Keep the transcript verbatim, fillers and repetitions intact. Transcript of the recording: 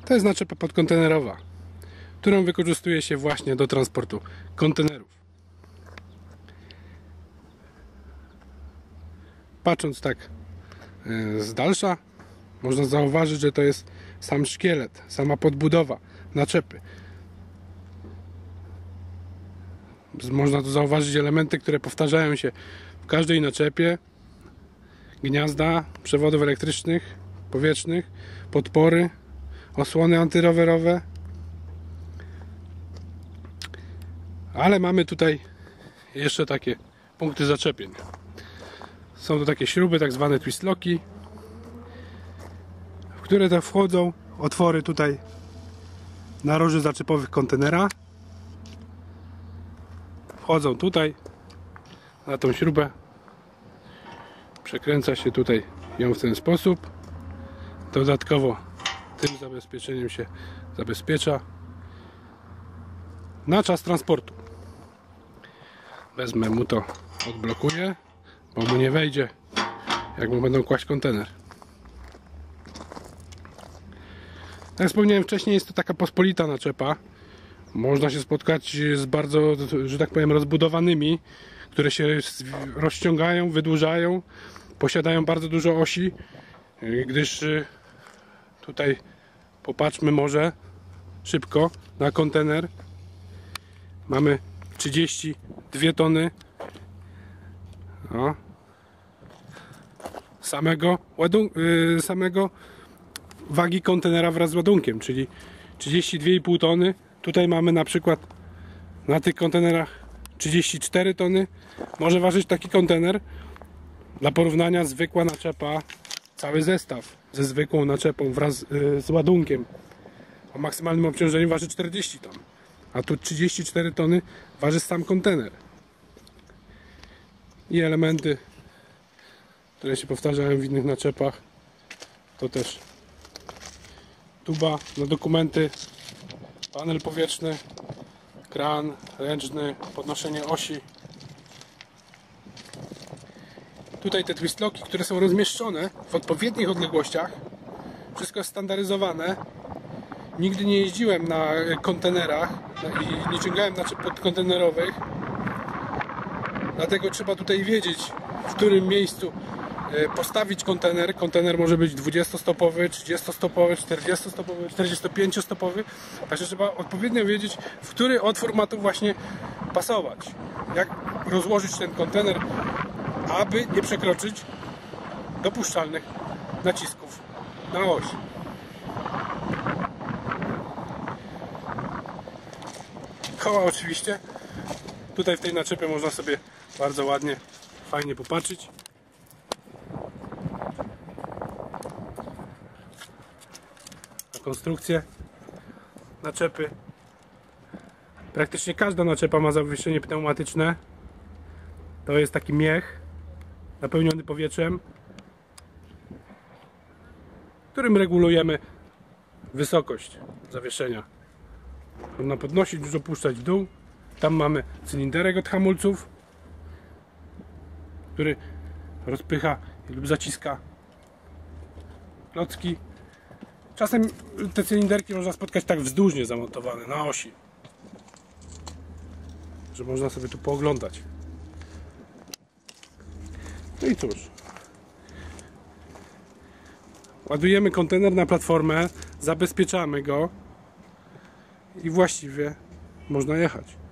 To jest naczepa podkontenerowa, którą wykorzystuje się właśnie do transportu kontenerów. Patrząc tak z dalsza, można zauważyć, że to jest sam szkielet, sama podbudowa naczepy. Można tu zauważyć elementy, które powtarzają się w każdej naczepie. Gniazda przewodów elektrycznych, powietrznych, podpory, osłony antyrowerowe. Ale mamy tutaj jeszcze takie punkty zaczepień. Są to takie śruby, tak zwane twist locki, w które te wchodzą otwory tutaj naroży zaczepowych kontenera. Wchodzą tutaj na tą śrubę, przekręca się tutaj ją w ten sposób. Dodatkowo tym zabezpieczeniem się zabezpiecza na czas transportu. Wezmę mu to, odblokuję, bo mu nie wejdzie, jak mu będą kłaść kontener. Tak jak wspomniałem wcześniej, jest to taka pospolita naczepa. Można się spotkać z bardzo, że tak powiem, rozbudowanymi, które się rozciągają, wydłużają, posiadają bardzo dużo osi, gdyż tutaj popatrzmy może szybko na kontener. Mamy trzydzieści dwie tony o, samego, ładunku, yy, samego wagi kontenera wraz z ładunkiem, czyli trzydzieści dwie i pół tony. Tutaj mamy na przykład na tych kontenerach trzydzieści cztery tony. Może ważyć taki kontener. Dla porównania zwykła naczepa, cały zestaw ze zwykłą naczepą wraz yy, z ładunkiem o maksymalnym obciążeniu waży czterdzieści ton. A tu trzydzieści cztery tony waży sam kontener. I elementy, które się powtarzają w innych naczepach, to też tuba na dokumenty, panel powietrzny, kran ręczny, podnoszenie osi. Tutaj te twist locki, które są rozmieszczone w odpowiednich odległościach. Wszystko jest standaryzowane. Nigdy nie jeździłem na kontenerach i nie ciągałem naczep podkontenerowych. Dlatego trzeba tutaj wiedzieć, w którym miejscu postawić kontener. Kontener może być dwudziestostopowy, trzydziestostopowy, czterdziestostopowy, czterdziestopięciostopowy. Także trzeba odpowiednio wiedzieć, w który otwór ma tu właśnie pasować. Jak rozłożyć ten kontener, aby nie przekroczyć dopuszczalnych nacisków na oś. Koła oczywiście. Tutaj w tej naczepie można sobie bardzo ładnie, fajnie popatrzeć. Na konstrukcję naczepy. Praktycznie każda naczepa ma zawieszenie pneumatyczne. To jest taki miech napełniony powietrzem, którym regulujemy wysokość zawieszenia. Można podnosić, dużo puszczać w dół. Tam mamy cylinderek od hamulców, który rozpycha lub zaciska klocki. Czasem te cylinderki można spotkać tak wzdłużnie zamontowane na osi, że można sobie tu pooglądać. No i cóż, ładujemy kontener na platformę, zabezpieczamy go i właściwie można jechać.